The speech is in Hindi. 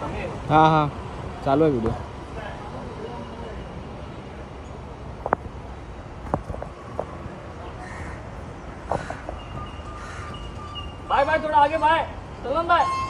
हाँ हाँ चालू है वीडियो। भाई थोड़ा आगे भाई, सलमान भाई।